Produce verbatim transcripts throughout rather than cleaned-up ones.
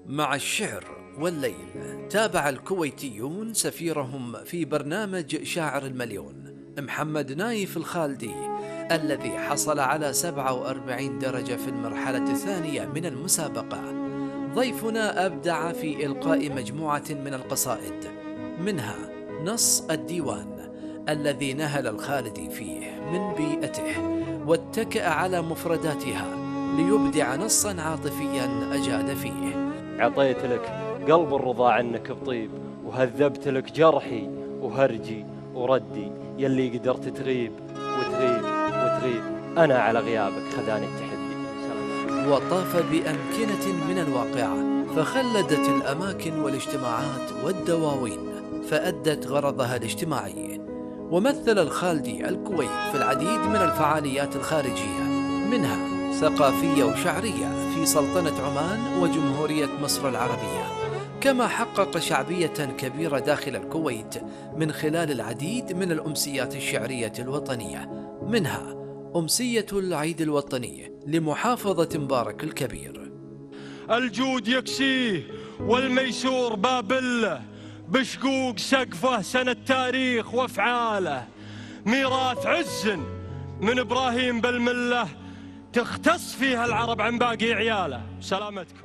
مع الشعر والليل، تابع الكويتيون سفيرهم في برنامج شاعر المليون محمد نايف الخالدي الذي حصل على سبعة وأربعين درجة في المرحلة الثانية من المسابقة. ضيفنا أبدع في إلقاء مجموعة من القصائد، منها نص الديوان الذي نهل الخالدي فيه من بيئته واتكأ على مفرداتها ليبدع نصا عاطفيا أجاد فيه. عطيت لك قلب الرضا عنك بطيب، وهذبت لك جرحي وهرجي وردي، يلي قدرت تغيب وتغيب وتغيب، أنا على غيابك خذاني التحدي. سلام. وطاف بأمكنة من الواقعة فخلدت الأماكن والاجتماعات والدواوين فأدت غرضها الاجتماعي. ومثل الخالدي الكويت في العديد من الفعاليات الخارجية، منها ثقافية وشعرية في سلطنة عمان وجمهورية مصر العربية، كما حقق شعبية كبيرة داخل الكويت من خلال العديد من الأمسيات الشعرية الوطنية، منها أمسية العيد الوطني لمحافظة مبارك الكبير. الجود يكسيه والميسور بابله، بشقوق سقفه سنة تاريخ وافعاله، ميراث عز من إبراهيم بالمله، تختص فيها العرب عن باقي عياله. سلامتكم.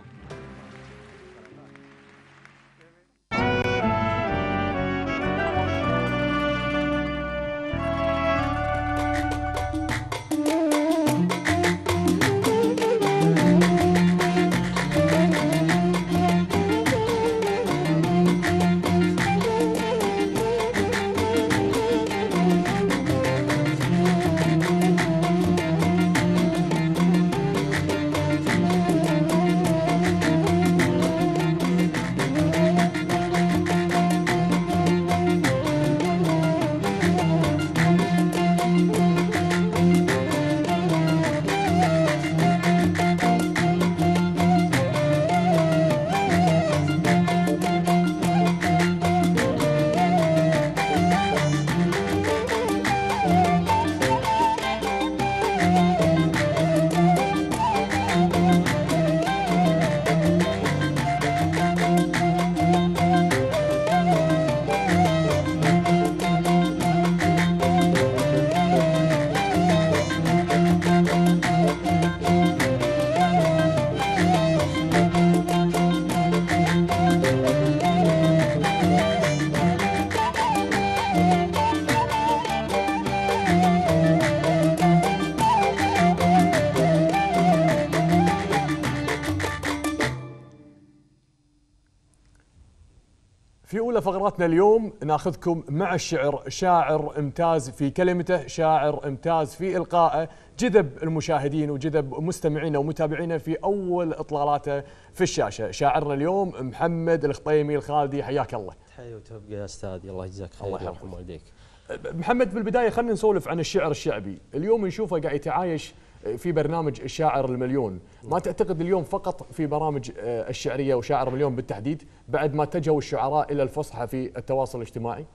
في أولى فقراتنا اليوم ناخذكم مع الشعر، شاعر امتاز في كلمته، شاعر امتاز في إلقائه، جذب المشاهدين وجذب مستمعينا ومتابعينا في أول إطلالاته في الشاشة. شاعرنا اليوم محمد الخطيمي الخالدي، حياك الله. تحية وتوفيق يا أستاذ، الله يجزاك خير. الله يرحم والديك. محمد، بالبداية خلينا نسولف عن الشعر الشعبي. اليوم نشوفه قاعد يتعايش في برنامج الشاعر المليون، ما تعتقد اليوم فقط في برامج الشعرية وشاعر مليون بالتحديد، بعد ما اتجهوا الشعراء إلى الفصحى في التواصل الاجتماعي؟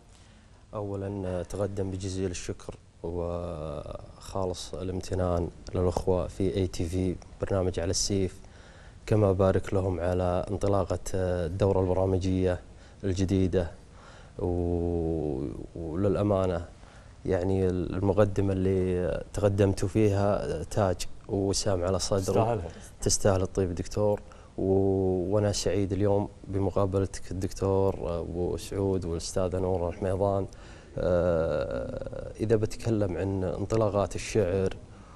أولا تقدم بجزيل الشكر وخالص الامتنان للأخوة في اي تي في برنامج على السيف، كما بارك لهم على انطلاقة الدورة البرامجية الجديدة. وللأمانة يعني المقدمة اللي تقدمتوا فيها تاج وسام على صدر، تستاهل تستاهل الطيب دكتور. وأنا سعيد اليوم بمقابلتك الدكتور أبو سعود والأستاذة نور الحميضان. إذا بتكلم عن انطلاقات الشعر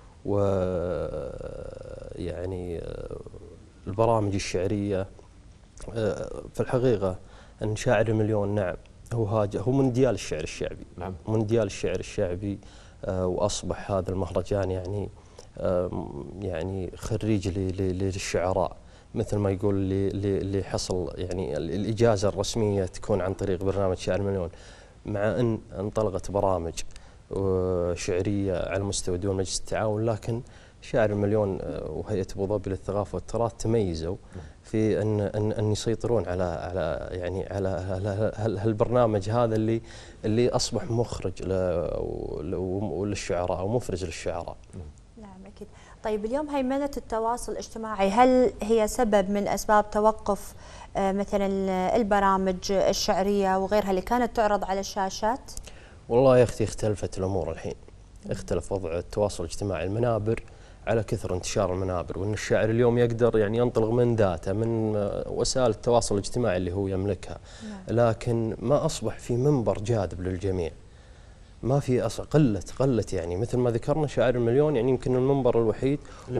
ويعني البرامج الشعرية، في الحقيقة أن شاعر المليون نعم هو هاجر، هو مونديال الشعر الشعبي. نعم. مونديال الشعر الشعبي. آه واصبح هذا المهرجان يعني آه يعني خريج للشعراء، مثل ما يقول اللي اللي حصل يعني الاجازه الرسميه تكون عن طريق برنامج شاعر المليون، مع ان انطلقت برامج شعريه على مستوى دول مجلس التعاون، لكن شاعر المليون وهيئه ابو ظبي للثقافه والتراث تميزوا في ان ان ان يسيطرون على على يعني على هالبرنامج هذا اللي اللي اصبح مخرج للشعراء او مفرج للشعراء. نعم اكيد. طيب اليوم هيمنة التواصل الاجتماعي هل هي سبب من أسباب توقف مثلا البرامج الشعرية وغيرها اللي كانت تعرض على الشاشات؟ والله يا أختي اختلفت الأمور الحين، اختلف وضع التواصل الاجتماعي. المنابر على كثر انتشار المنابر، وأن الشاعر اليوم يقدر يعني ينطلق من ذاته من وسائل التواصل الاجتماعي اللي هو يملكها، لكن ما أصبح في منبر جاذب للجميع. ما في أصلا قلت قلت يعني مثل ما ذكرنا شاعر المليون يعني يمكن المنبر الوحيد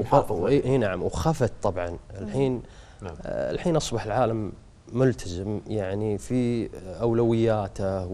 اي نعم، وخفت طبعا الحين. نعم. آه الحين أصبح العالم ملتزم يعني في أولوياته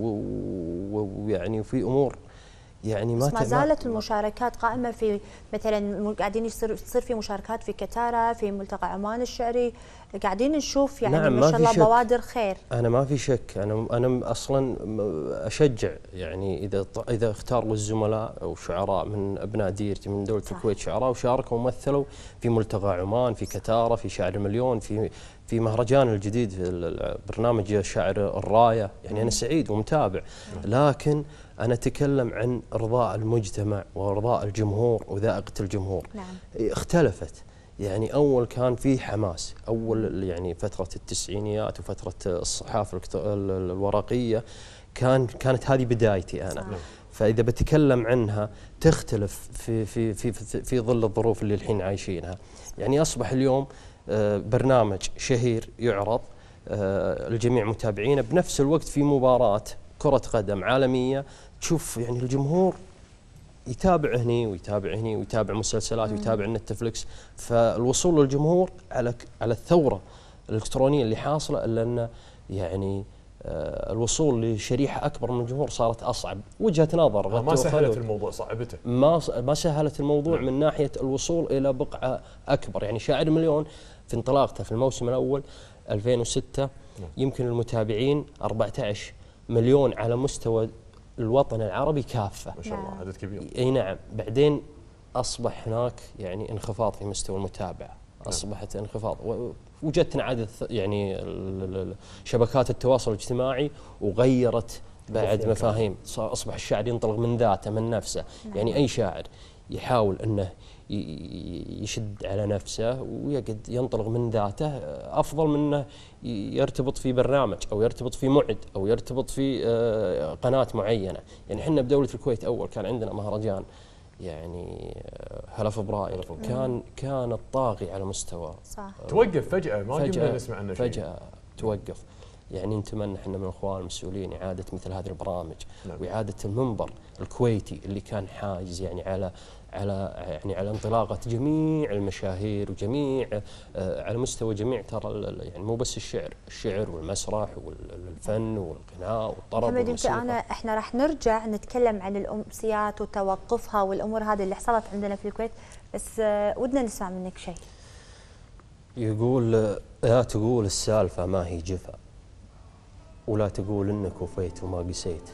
ويعني وفي أمور يعني ما, ما زالت المشاركات قائمة في مثلا قاعدين يصير تصير في مشاركات في كتارة في ملتقى عمان الشعري، قاعدين نشوف يعني نعم ما شاء الله بوادر خير. أنا ما في شك، أنا أنا أصلا أشجع يعني إذا إذا اختاروا الزملاء أو شعراء من أبناء ديرتي من دولة الكويت شعراء وشاركوا ومثلوا في ملتقى عمان في كتارة في شاعر المليون في في مهرجان الجديد في برنامج شاعر الراية، يعني أنا سعيد ومتابع، لكن أنا أتكلم عن إرضاء المجتمع وإرضاء الجمهور وذائقة الجمهور. نعم. اختلفت يعني أول كان في حماس، أول يعني فترة التسعينيات وفترة الصحافة الورقية كان كانت هذه بدايتي أنا. نعم. فإذا بتكلم عنها تختلف في في في في, في ظل الظروف اللي الحين عايشينها. يعني أصبح اليوم برنامج شهير يعرض الجميع متابعينه، بنفس الوقت في مباراة كرة قدم عالمية تشوف يعني الجمهور يتابع هني ويتابع هني ويتابع مسلسلات ويتابع نتفليكس. فالوصول للجمهور على على الثورة الإلكترونية اللي حاصلة، إلا أن يعني آه الوصول لشريحة أكبر من الجمهور صارت أصعب. وجهة نظر ما سهلت الموضوع، صعبته. ما ما سهلت الموضوع. نعم. من ناحية الوصول إلى بقعة أكبر. يعني شاعر مليون في انطلاقته في الموسم الأول ألفين وستة. نعم. يمكن المتابعين أربعة عشر مليون على مستوى الوطن العربي كافة. ما شاء الله عدد كبير. اي نعم. بعدين اصبح هناك يعني انخفاض في مستوى المتابعه، اصبحت انخفاض. وجدت عدد يعني شبكات التواصل الاجتماعي وغيرت بعد مفاهيم. اصبح الشاعر ينطلق من ذاته من نفسه. يعني اي شاعر يحاول انه يشد على نفسه ويقعد ينطلق من ذاته افضل من انه يرتبط في برنامج او يرتبط في موعد او يرتبط في قناه معينه. يعني احنا بدوله الكويت اول كان عندنا مهرجان يعني هلا فبراير، كان كان الطاغي على مستوى. صح. توقف فجاه، ما قمنا نسمع عنه شيء. فجاه توقف. يعني نتمنى احنا من الاخوان المسؤولين اعاده مثل هذه البرامج. نعم. واعاده المنبر الكويتي اللي كان حاجز يعني على على يعني على انطلاقه جميع المشاهير وجميع آه على مستوى جميع ترى يعني مو بس الشعر، الشعر والمسرح والفن والغناء والطرب محمد. يمكن انا احنا راح نرجع نتكلم عن الامسيات وتوقفها والامور هذه اللي حصلت عندنا في الكويت، بس آه ودنا نسمع منك شيء. يقول لا تقول السالفه ما هي جفا، ولا تقول انك وفيت وما قسيت،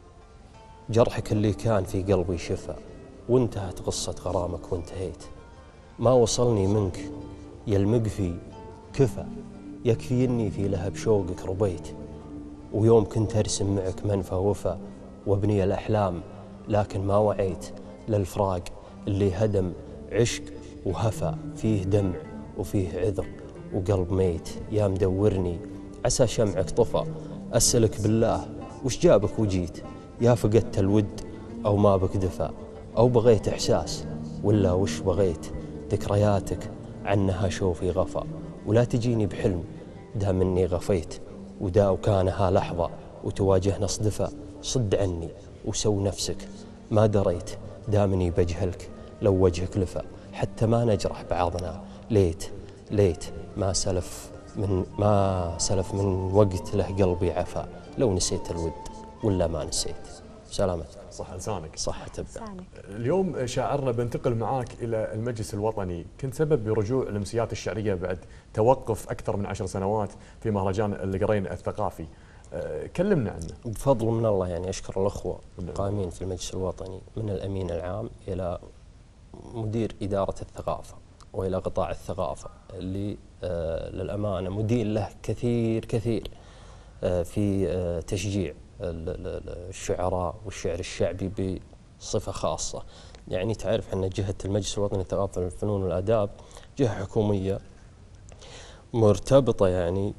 جرحك اللي كان في قلبي شفا، وانتهت قصة غرامك وانتهيت. ما وصلني منك يا المقفي كفى، يكفي اني في لهب شوقك ربيت، ويوم كنت ارسم معك منفى وفا وابني الاحلام، لكن ما وعيت للفراق اللي هدم عشق وهفى، فيه دمع وفيه عذر وقلب ميت. يا مدورني عسى شمعك طفى، أسألك بالله وش جابك وجيت؟ يا فقدت الود أو ما بك دفى، أو بغيت إحساس ولا وش بغيت؟ ذكرياتك عنها شوفي غفى، ولا تجيني بحلم دام إني غفيت، ودا وكانها لحظة وتواجهنا صدفة. صد عني وسو نفسك ما دريت، دامني بجهلك لو وجهك لفى، حتى ما نجرح بعضنا. ليت ليت ما سلف من ما سلف من وقت له قلبي عفا، لو نسيت الود ولا ما نسيت. سلامتك. صح لسانك. صح تبدأ. اليوم شاعرنا بنتقل معاك إلى المجلس الوطني، كنت سبب برجوع الأمسيات الشعرية بعد توقف أكثر من عشر سنوات في مهرجان القرين الثقافي. كلمنا عنه. بفضل من الله يعني أشكر الأخوة القائمين في المجلس الوطني من الأمين العام إلى مدير إدارة الثقافة وإلى قطاع الثقافة اللي آه للأمانة مدين له كثير كثير آه في آه تشجيع الشعراء والشعر الشعبي بصفة خاصة. يعني تعرف أن جهة المجلس الوطني للثقافة والفنون والآداب جهة حكومية مرتبطة يعني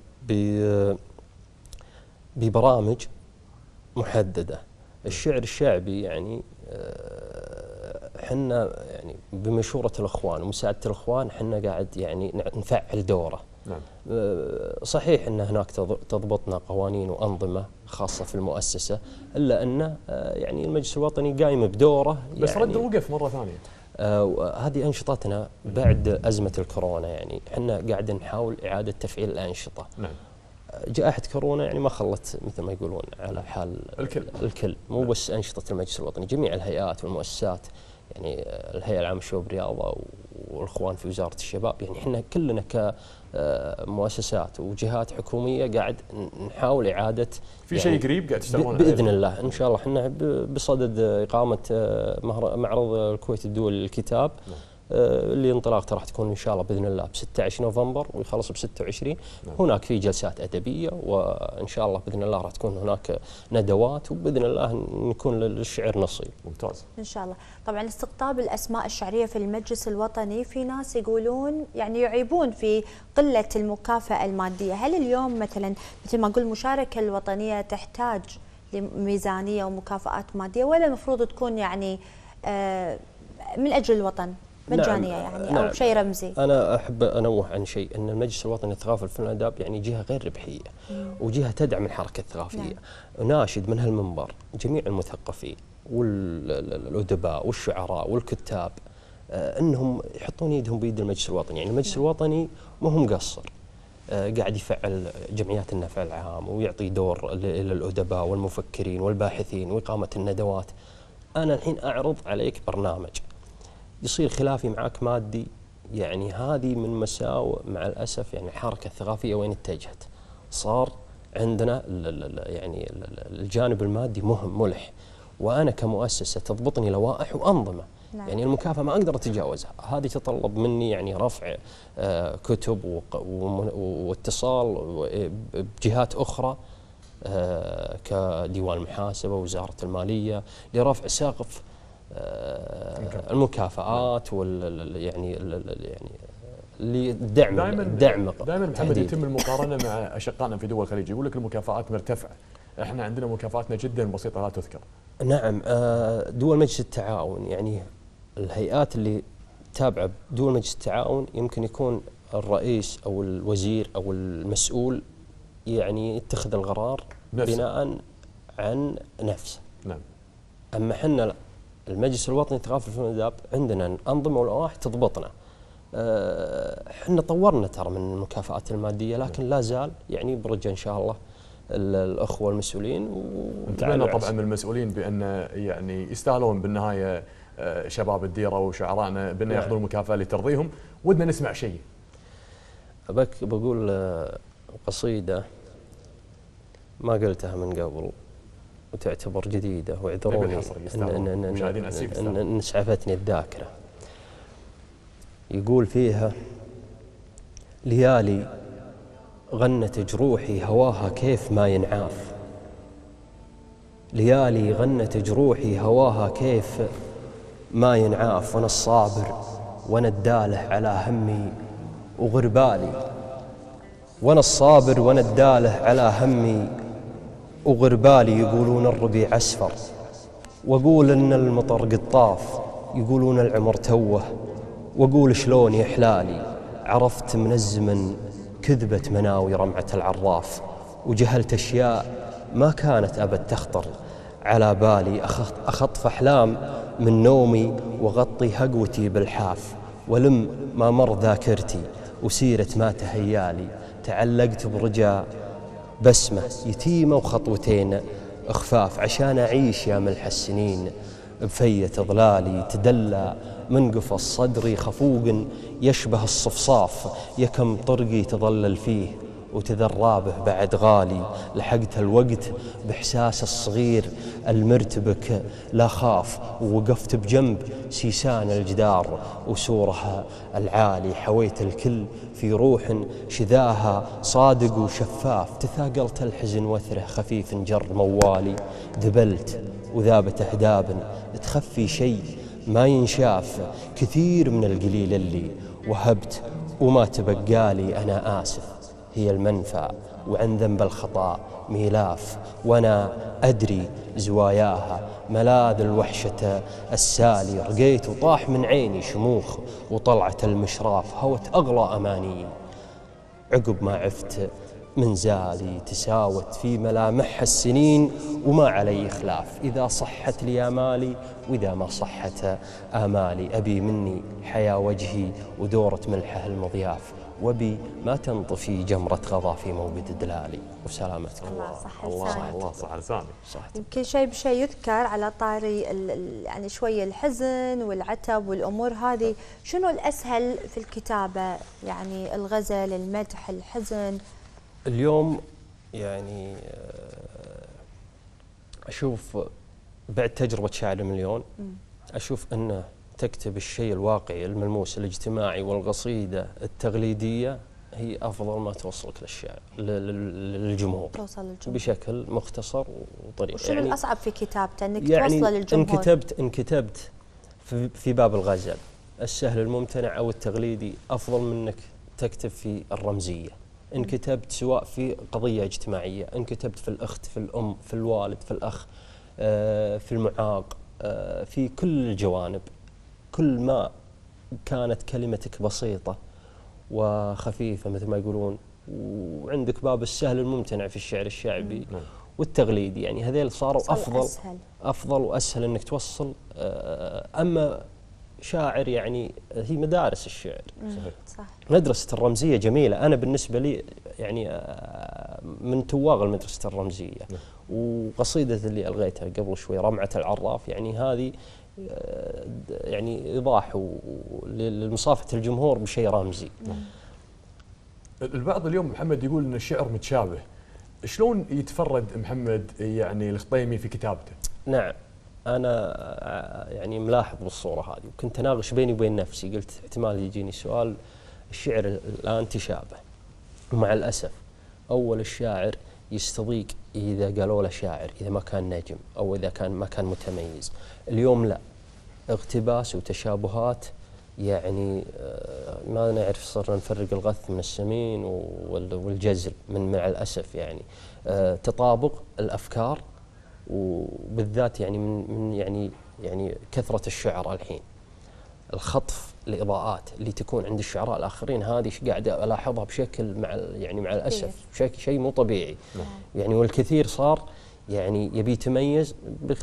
ببرامج محددة. الشعر الشعبي يعني حنا يعني بمشورة الإخوان ومساعدة الإخوان حنا قاعد يعني نفعل دوره. نعم. صحيح أن هناك تضبطنا قوانين وأنظمة خاصة في المؤسسة، إلا أن يعني المجلس الوطني قايم بدوره. بس يعني رد وقف مرة ثانية. آه هذه أنشطتنا بعد أزمة الكورونا، يعني احنا قاعد نحاول إعادة تفعيل الأنشطة. نعم. جائحة كورونا يعني ما خلت مثل ما يقولون على حال الكل الكل مو نعم. بس أنشطة المجلس الوطني، جميع الهيئات والمؤسسات، يعني الهيئة العامة للشباب والرياضة والإخوان في وزارة الشباب، يعني احنا كلنا كمؤسسات وجهات حكومية قاعد نحاول إعادة في يعني شيء قريب قاعد تشتغلون بإذن الله إن شاء الله. احنا بصدد إقامة معرض الكويت الدولي للكتاب نعم. اللي انطلاقته راح تكون ان شاء الله باذن الله ب ستة عشر نوفمبر ويخلص ب ستة وعشرين. نعم. هناك في جلسات ادبيه وان شاء الله باذن الله راح تكون هناك ندوات وباذن الله نكون للشعر نصيب. ممتاز. ان شاء الله. طبعا استقطاب الاسماء الشعريه في المجلس الوطني في ناس يقولون يعني يعيبون في قله المكافاه الماديه، هل اليوم مثلا مثل ما نقول المشاركه الوطنيه تحتاج لميزانيه ومكافآت ماديه ولا المفروض تكون يعني آه من اجل الوطن؟ مجانية نعم يعني نعم. أو شيء رمزي. أنا أحب أنوه عن شيء، أن المجلس الوطني للثقافة والفنون والآداب يعني جهة غير ربحية مم. وجهة تدعم الحركة الثقافية. نعم. أناشد من هالمنبر جميع المثقفين والأدباء والشعراء والكتاب آه أنهم يحطون يدهم بيد المجلس الوطني، يعني المجلس نعم. الوطني ما هو مقصر، آه قاعد يفعل جمعيات النفع العام ويعطي دور إلى الأدباء والمفكرين والباحثين وإقامة الندوات. أنا الحين أعرض عليك برنامج يصير خلافي معك مادي، يعني هذه من مساوئ مع الأسف يعني الحركة الثقافية وين اتجهت. صار عندنا يعني الجانب المادي مهم ملح، وأنا كمؤسسة تضبطني لوائح وأنظمة. نعم. يعني المكافأة ما أقدر أتجاوزها، هذه تتطلب مني يعني رفع آه كتب واتصال بجهات أخرى آه كديوان المحاسبة ووزارة المالية لرفع سقف آه المكافآت وال يعني يعني لدعم دائما دعم دائما محمد يتم المقارنه مع اشقائنا في دول الخليج، يقول لك المكافآت مرتفعه، احنا عندنا مكافآتنا جدا بسيطه لا تذكر. نعم. آه دول مجلس التعاون يعني الهيئات اللي تابعه دول مجلس التعاون يمكن يكون الرئيس او الوزير او المسؤول يعني يتخذ القرار نفسه. بناء عن نفسه. نعم. اما احنا لا، المجلس الوطني للثقافة والفنون والآداب عندنا أنظمة ولوائح تضبطنا. احنا طورنا ترى من المكافآت المادية، لكن لا زال يعني برجع إن شاء الله الأخوة المسؤولين. انتبهنا طبعا من المسؤولين بأن يعني يستاهلون بالنهاية شباب الديرة وشعرائنا بأن ياخذون المكافأة اللي ترضيهم. ودنا نسمع شيء. أبك بقول قصيدة ما قلتها من قبل وتعتبر جديدة، واعذروني ان اسعفتني الذاكرة. يقول فيها: ليالي غنت جروحي هواها كيف ما ينعاف، ليالي غنت جروحي هواها كيف ما ينعاف، وانا الصابر وانا الداله على همي وغربالي، وانا الصابر وانا الداله على همي وغربالي. يقولون الربيع أسفر وأقول إن المطر قد طاف، يقولون العمر توه وأقول شلون يحلالي. عرفت من الزمن كذبة مناوي رمعة العراف، وجهلت أشياء ما كانت أبد تخطر على بالي. أخطف أحلام من نومي وغطي هقوتي بالحاف، ولم ما مر ذاكرتي وسيرة ما تهيالي. تعلقت برجاء بسمة يتيمة وخطوتين اخفاف، عشان أعيش يا ملح السنين بفية ظلالي. تدلى من قفص صدري خفوق يشبه الصفصاف، يكم طرقي تظلل فيه وتذرابه بعد غالي. لحقت الوقت بإحساس الصغير المرتبك لا خاف، ووقفت بجنب سيسان الجدار وسورها العالي. حويت الكل في روح شذاها صادق وشفاف، تثاقلت الحزن وثره خفيف جر موالي. ذبلت وذابت أهداب تخفي شيء ما ينشاف، كثير من القليل اللي وهبت وما تبقالي أنا آسف. هي المنفى وعن ذنب الخطأ ميلاف، وأنا أدري زواياها ملاذ الوحشة السالي. رقيت وطاح من عيني شموخ، وطلعت المشراف هوت أغلى أماني. عقب ما عفت من زالي تساوت في ملامحها السنين، وما علي خلاف إذا صحت لي آمالي وإذا ما صحت آمالي. أبي مني حيا وجهي ودورة ملحه المضياف، وبي ما تنطفي جمرة غضا في موبد دلالي. وسلامتكم. الله صح الله لسانك. الله صح لساني. يمكن شيء بشيء يذكر على طاري ال- ال- يعني شويه الحزن والعتب والامور هذه، شنو الاسهل في الكتابه؟ يعني الغزل، المدح، الحزن؟ اليوم يعني أشوف بعد تجربة شاعر المليون، أشوف أنه تكتب الشيء الواقعي الملموس الاجتماعي، والقصيدة التقليدية هي أفضل ما توصلك للشعر للجمهور، توصل للجمهور بشكل مختصر وطريق. وشنو يعني الأصعب في كتابته؟ أنك يعني توصله للجمهور؟ إن كتبت إن كتبت في, في باب الغزل السهل الممتنع أو التقليدي أفضل من أنك تكتب في الرمزية. إن كتبت سواء في قضية اجتماعية، إن كتبت في الأخت، في الأم، في الوالد، في الأخ، آه، في المعاق، آه، في كل الجوانب، كل ما كانت كلمتك بسيطة وخفيفة مثل ما يقولون، وعندك باب السهل الممتنع في الشعر الشعبي والتقليدي، يعني هذيل صاروا أفضل أسهل. أفضل وأسهل إنك توصل. آه، أما شاعر يعني هي مدارس الشعر. صح. مدرسة الرمزية جميلة، أنا بالنسبة لي يعني من تواغ المدرسة الرمزية. وقصيدة اللي ألغيتها قبل شوي رمعة العراف، يعني هذه يعني إيضاح لمصافة الجمهور بشيء رمزي. البعض اليوم محمد يقول أن الشعر متشابه، شلون يتفرد محمد يعني الخطيمي في كتابته؟ نعم، أنا يعني ملاحظ بالصورة هذه، وكنت أناقش بيني وبين نفسي، قلت احتمال يجيني سؤال. الشعر الآن تشابه، ومع الأسف أول الشاعر يستضيق إذا قالوا له شاعر، إذا ما كان نجم أو إذا كان ما كان متميز. اليوم لا، اقتباس وتشابهات، يعني ما نعرف، صرنا نفرق الغث من السمين والجزل من مع الأسف. يعني تطابق الأفكار، وبالذات يعني من من يعني يعني كثرة الشعراء الحين، الخطف الإضاءات اللي تكون عند الشعراء الآخرين، هذه قاعد ألاحظها بشكل مع يعني مع الأسف شيء شيء مو طبيعي. يعني والكثير صار يعني يبي يتميز،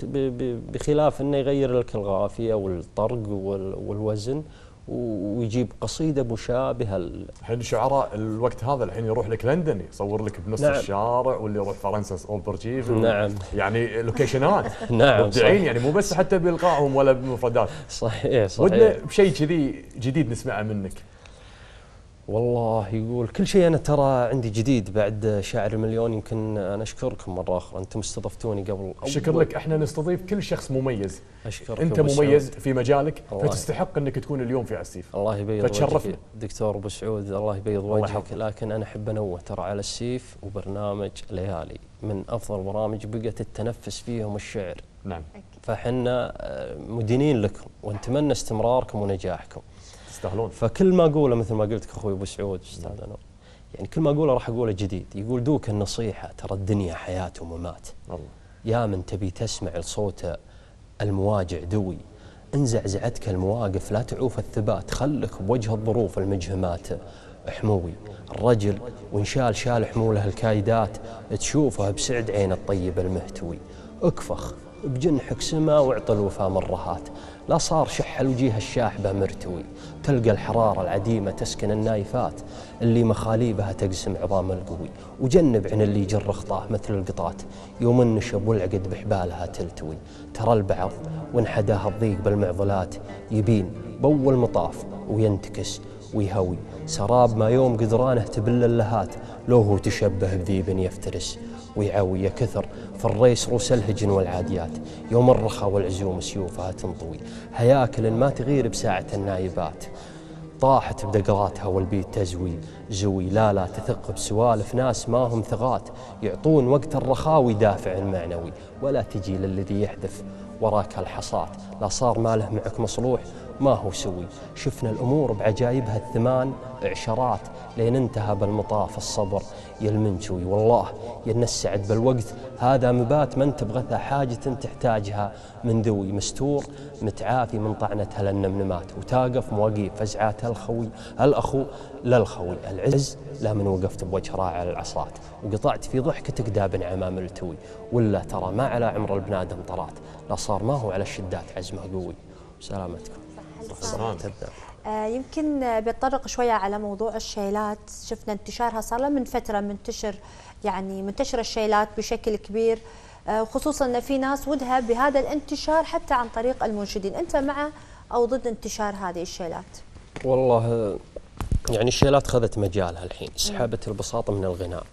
بخلاف انه يغير لك القافية والطرق والوزن ويجيب قصيدة مشابهة. الحين الشعراء الوقت هذا الحين يروح لك لندن يصور لك بنص نعم. الشارع، واللي يروح فرنسا اولبرجيف. نعم. يعني لوكيشنات. نعم. مبدعين، يعني مو بس حتى بإلقائهم ولا بمفردات. صحيح صحيح. ودنا بشيء كذي جديد نسمعه منك. والله يقول كل شيء. أنا ترى عندي جديد بعد شاعر المليون. يمكن أنا أشكركم مرة أخرى، أنتم استضفتوني قبل. شكر لك، إحنا نستضيف كل شخص مميز. أشكرك. أنت مميز في مجالك، الله فتستحق أنك تكون اليوم في عسيف. الله يبيض وجهك دكتور أبو سعود، الله يبيض وجهك. لكن أنا أحب أنوه ترى على السيف وبرنامج ليالي من أفضل البرامج بقت التنفس فيهم الشعر. نعم. فحنا مدينين لكم ونتمنى استمراركم ونجاحكم. تستاهلون. فكل ما أقوله مثل ما قلت أخوي أبو سعود أستاذ أنور، يعني كل ما أقوله راح أقوله جديد. يقول دوك النصيحة، ترى الدنيا حياة وممات. الله. يا من تبي تسمع الصوت المواجع دوي، إن زعزعتك المواقف لا تعوف الثبات، خلك بوجه الظروف المجهمات حموي. الرجل وإن شال شال حموله الكايدات، تشوفها بسعد عين الطيب المهتوي. اكفخ بجنحك سما واعطى الوفا مرهات، لا صار شح الوجيه الشاحبة مرتوي. تلقى الحرارة العديمة تسكن النايفات، اللي مخاليبها تقسم عظام القوي. وجنب عن اللي يجر خطاه مثل القطات، يوم النشب والعقد بحبالها تلتوي. ترى البعض وانحداه الضيق بالمعضلات، يبين بول مطاف وينتكس ويهوي. سراب ما يوم قدرانه تبل اللهات، لو هو تشبه بذيب يفترس ويعوي. يا كثر في الريس روس الهجن والعاديات، يوم الرخا والعزوم سيوفها تنطوي. هياكل ما تغير بساعة النايبات، طاحت بدقراتها والبيت تزوي زوي. لا لا تثق بسوالف ناس ما هم ثقات، يعطون وقت الرخاء ويدافع المعنوي. ولا تجي للذي يحذف وراك الحصات، لا صار ماله معك مصلوح ما هو سوي. شفنا الأمور بعجائبها الثمان عشرات، لين انتهى بالمطاف الصبر يا المنشوي. والله يا السعد بالوقت هذا مبات، من تبغثها حاجة تحتاجها من ذوي. مستور متعافي من طعنة هالنمنمات، وتاقف مواقيف فزعات الخوي الأخو للخوي. العز لا من وقفت بوجه راعي العصات، وقطعت في ضحكتك داب عمام التوي. ولا ترى ما على عمر البنادم طرات، لا صار ما هو على الشدات عزمه قوي. سلامتكم. آه يمكن بيتطرق شويه على موضوع الشيلات. شفنا انتشارها صار له من فتره منتشر، يعني منتشر الشيلات بشكل كبير، آه خصوصا ان في ناس ودها بهذا الانتشار حتى عن طريق المنشدين. انت مع او ضد انتشار هذه الشيلات؟ والله يعني الشيلات خذت مجالها الحين، سحبت البساطه من الغناء،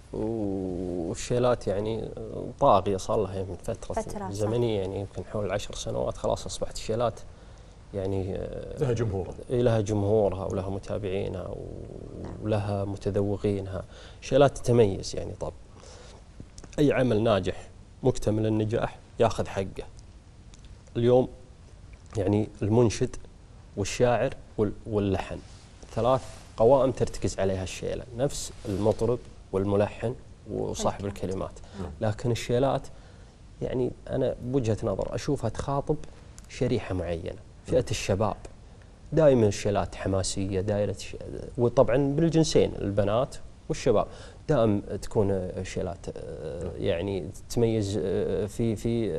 والشيلات يعني طاغيه صار لها من فتره, فترة زمنيه، يعني يمكن حول عشر سنوات خلاص اصبحت الشيلات يعني لها جمهور، لها جمهورها ولها متابعينها ولها متذوقينها. شيلات تتميز يعني. طب اي عمل ناجح مكتمل النجاح ياخذ حقه. اليوم يعني المنشد والشاعر واللحن ثلاث قوائم ترتكز عليها الشيله، نفس المطرب والملحن وصاحب الكلمات. لكن الشيلات يعني انا بوجهه نظر اشوفها تخاطب شريحه معينه، فئه الشباب. دائما الشيلات حماسيه، دائره ش... وطبعا بالجنسين البنات والشباب دائما تكون الشيلات يعني تتميز في في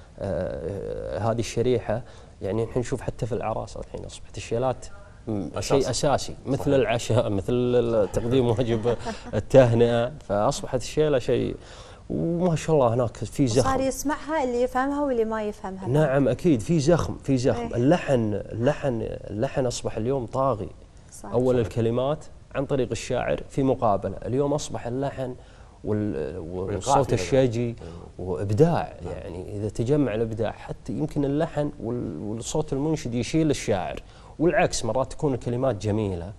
هذه الشريحه. يعني الحين نشوف حتى في الاعراس الحين اصبحت الشيلات شيء اساسي، مثل صحيح. العشاء، مثل تقديم واجب التهنئه، فاصبحت الشيله شيء. وما شاء الله هناك في زخم، صار يسمعها اللي يفهمها واللي ما يفهمها. نعم اكيد في زخم، في زخم. ايه. اللحن اللحن اللحن اصبح اليوم طاغي. صحيح. اول صحيح. الكلمات عن طريق الشاعر في مقابله، اليوم اصبح اللحن والصوت الشجي وابداع. يعني اذا تجمع الابداع حتى يمكن اللحن والصوت المنشد يشيل الشاعر، والعكس مرات تكون الكلمات جميله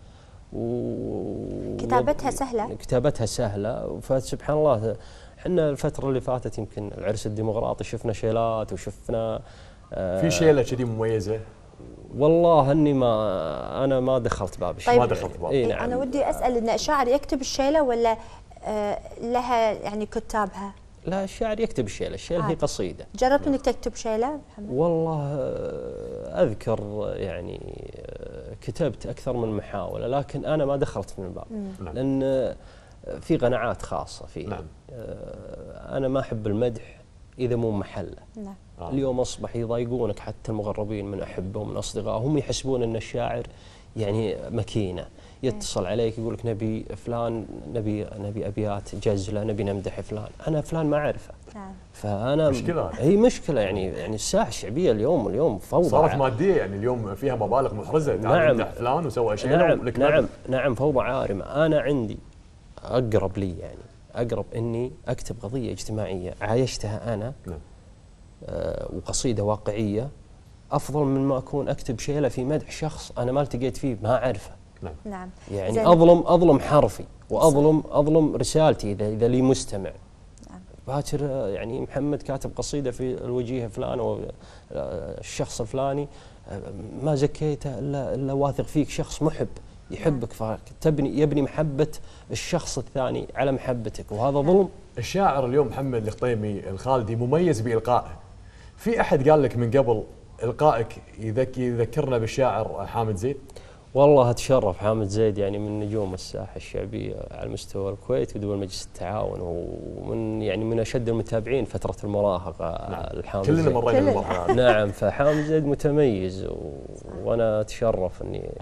و كتابتها سهله كتابتها سهله فسبحان الله. احنا الفتره اللي فاتت يمكن العرس الديمقراطي شفنا شيلات وشفنا آه في شيله كذي مميزه. والله اني ما انا ما دخلت باب الشيله. طيب ما دخلت باب. إيه نعم. انا ودي اسال ان الشاعر يكتب الشيله ولا آه لها يعني كتابها؟ لا الشاعر يكتب الشيله، الشيله هي قصيده. جربت انك تكتب شيله محمد؟ والله اذكر يعني كتبت اكثر من محاوله، لكن انا ما دخلت من الباب. مم. لان في قناعات خاصه فيه. نعم. انا ما احب المدح اذا مو محله. نعم. اليوم اصبح يضايقونك حتى المغربين من احبه ومن اصدقائه، هم يحسبون ان الشاعر يعني ماكينه، يتصل عليك يقول لك نبي فلان، نبي نبي ابيات جزله، نبي نمدح فلان. انا فلان ما اعرفه. نعم. فانا مشكله، هي مشكله. يعني يعني الساحه الشعبيه اليوم اليوم فوضى، صارت ماديه. يعني اليوم فيها مبالغ محرزه. نعم. نمدح فلان وسوى اشياء. نعم نعم نعم فوضى عارمه. انا عندي اقرب لي يعني اقرب اني اكتب قضيه اجتماعيه عايشتها انا. نعم. آه وقصيده واقعيه افضل من ما اكون اكتب شيله في مدح شخص انا ما التقيت فيه ما اعرفه. نعم. نعم. يعني زين. اظلم اظلم حرفي واظلم اظلم رسالتي اذا اذا لي مستمع. نعم. باكر يعني محمد كاتب قصيده في الوجيه فلان او الشخص الفلاني ما زكيته الا الا واثق فيك شخص محب يحبك، فتبني يبني محبه الشخص الثاني على محبتك، وهذا ظلم. الشاعر اليوم محمد الخطيمي الخالدي مميز بالقائه. في احد قال لك من قبل القائك يذكرنا بالشاعر حامد زيد؟ والله اتشرف. حامد زيد يعني من نجوم الساحه الشعبيه على مستوى الكويت ودول مجلس التعاون، ومن يعني من اشد المتابعين فتره المراهقه. نعم. الحامد كلنا مرينا بالمرحله. نعم. فحامد زيد متميز و... وانا اتشرف اني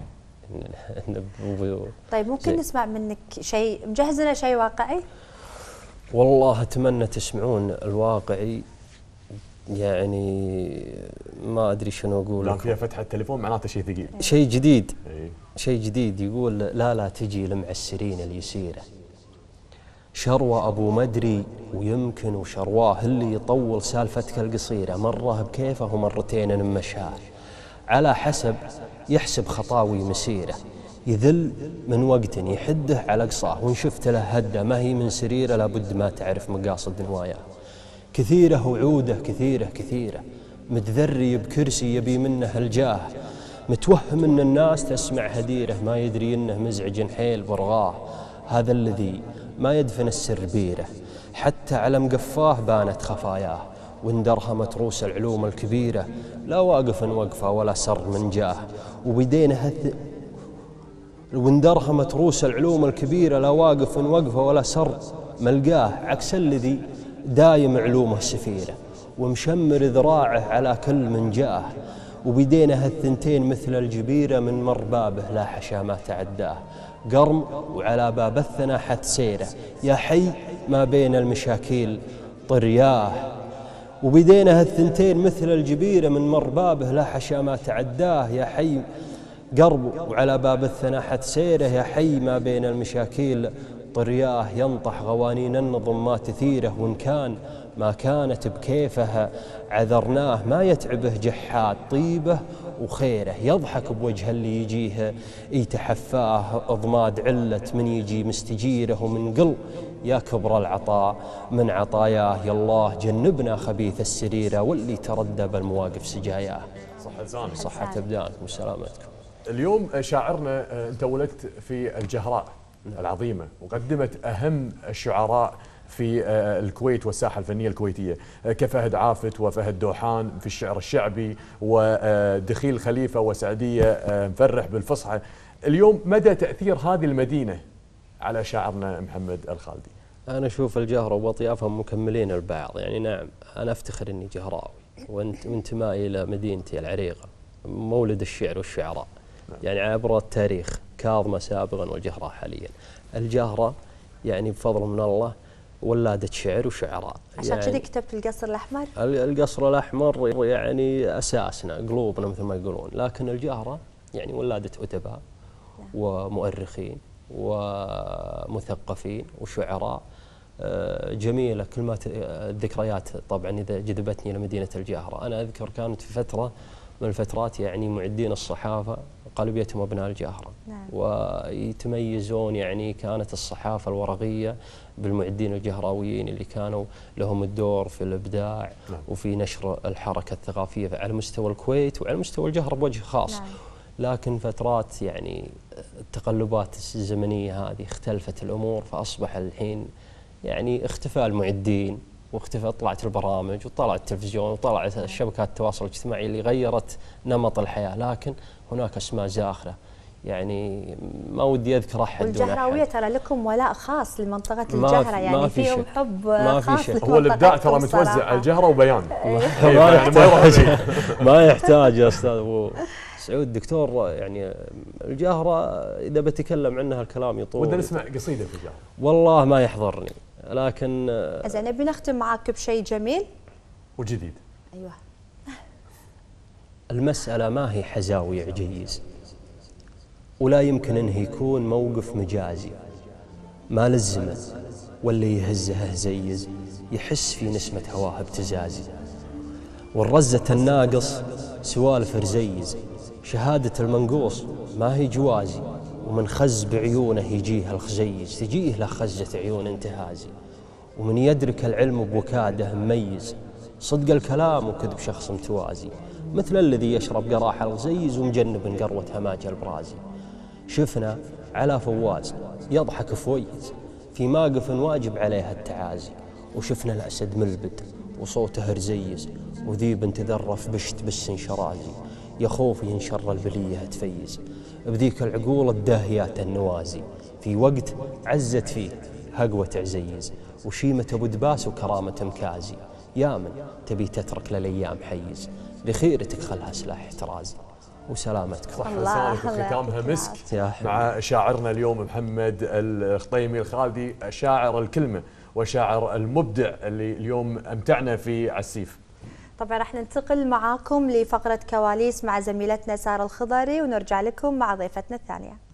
طيب ممكن زي. نسمع منك شيء، مجهز لنا شيء واقعي؟ والله اتمنى تسمعون الواقعي. يعني ما ادري شنو اقول. لا فيها فتحه التليفون معناته شيء ثقيل، شيء جديد. اي شيء جديد. يقول لا لا تجي لمعسرين اليسيره، شروى ابو مدري ويمكن وشرواه اللي يطول سالفتك القصيره، مره بكيفه ومرتين انمشاه، على حسب يحسب خطاوي مسيره، يذل من وقت يحده على قصاه، وان شفت له هده ما هي من سريره، لابد ما تعرف مقاصد نواياه. كثيرة وعوده كثيرة كثيرة، متذري بكرسي يبي منه الجاه، متوهم ان الناس تسمع هديره ما يدري انه مزعج حيل برغاه. هذا الذي ما يدفن السر بيره، حتى على مقفاه بانت خفاياه، واندرهمت رؤوس العلوم الكبيره لا واقف وقفه ولا سر من جاه. وبدينا هث واندرهمت رؤوس العلوم الكبيره لا واقف وقفه ولا سر ملقاه، عكس الذي دايم علومه سفيره ومشمر ذراعه على كل من جاه. وبدينا هالثنتين مثل الجبيره من مر بابه لا حشا ما تعداه، قرم وعلى باب الثنا حت سيره يا حي ما بين المشاكيل طرياه. وبدينا هالثنتين مثل الجبيره من مر بابه لا حشا ما تعداه، يا حي قرب وعلى باب الثنا حت سيره يا حي ما بين المشاكيل طرياه. ينطح غوانين النظم ما تثيره، وإن كان ما كانت بكيفها عذرناه. ما يتعبه جحات طيبه وخيره، يضحك بوجه اللي يجيه يتحفاه. اضماد علة من يجي مستجيره، ومن قل يا كبر العطاء من عطاياه. يا الله جنبنا خبيث السريره، واللي تردى بالمواقف سجاياه. صحة لسانك. صحة ابدانكم وسلامتكم. اليوم شاعرنا انت ولدت في الجهراء العظيمه، وقدمت اهم الشعراء في الكويت والساحه الفنيه الكويتيه كفهد عافت وفهد دوحان في الشعر الشعبي، ودخيل خليفه وسعديه مفرح بالفصحى. اليوم مدى تاثير هذه المدينه على شاعرنا محمد الخالدي؟ انا اشوف الجهره واطيافهم مكملين البعض، يعني نعم انا افتخر اني جهراوي وانتمائي الى مدينتي العريقه مولد الشعر والشعراء. يعني عبر التاريخ كاظمه سابقا والجهراء حاليا. الجهره يعني بفضل من الله ولادة شعر وشعراء. عشان كذا يعني كتبت القصر الأحمر؟ القصر الأحمر يعني أساسنا قلوبنا مثل ما يقولون، لكن الجهرة يعني ولادة أدباء ومؤرخين ومثقفين وشعراء جميلة. كلمات الذكريات طبعا إذا جذبتني لمدينة الجهرة. أنا أذكر كانت في فترة من الفترات يعني معدين الصحافة قلبيتهم أبناء الجهرة. نعم. ويتميزون، يعني كانت الصحافة الورقية بالمعدين الجهراويين اللي كانوا لهم الدور في الإبداع. نعم. وفي نشر الحركة الثقافية على مستوى الكويت وعلى مستوى الجهرة بوجه خاص. نعم. لكن فترات يعني التقلبات الزمنية هذه اختلفت الأمور، فأصبح الحين يعني اختفى المعدين واختفى، طلعت البرامج وطلع التلفزيون وطلعت شبكات التواصل الاجتماعي اللي غيرت نمط الحياة. لكن هناك اسماء زاخرة يعني ما ودي اذكر احد. والجهراويه ترى لكم ولاء خاص لمنطقه الجهره، يعني ما في فيهم حب خاص. هو الابداع ترى متوزع الجهره وبيان. ما يحتاج ما يحتاج يا استاذ ابو سعود دكتور. يعني الجهره اذا بتكلم عنها الكلام يطول. ودنا نسمع قصيده في الجهره. والله ما يحضرني، لكن زين نبي نختم معاك بشيء جميل وجديد. ايوه. المساله ما هي حزاوي عجيز، ولا يمكن انه يكون موقف مجازي. ما لزمه واللي يهزه هزيز، يحس في نسمة هواه ابتزازي. والرزة الناقص سوالف رزيز، شهادة المنقوص ما هي جوازي. ومن خز بعيونه يجيه الخزيز، تجيه له خزة عيون انتهازي. ومن يدرك العلم بوكاده مميز، صدق الكلام وكذب شخص متوازي. مثل الذي يشرب قراح الغزيز ومجنب قروة هماج البرازي. شفنا على فواز يضحك فويز، في ماقف واجب عليها التعازي. وشفنا الأسد ملبد وصوته رزيز، وذيب تذرف بشت بس شرازي. يا خوف ينشر البلية تفيز، بذيك العقول الداهيات النوازي. في وقت عزت فيه هقوة عزيز، وشيمة أبو دباس وكرامة مكازي. يا من تبي تترك للأيام حيز، لخيرتك خلها سلاح احترازي. وسلامتك. صح لسانك وختامها مسك مع شاعرنا اليوم محمد الخطيمي الخالدي، شاعر الكلمة وشاعر المبدع اللي اليوم أمتعنا في عسيف. طبعا راح ننتقل معاكم لفقرة كواليس مع زميلتنا سارة الخضري، ونرجع لكم مع ضيفتنا الثانية.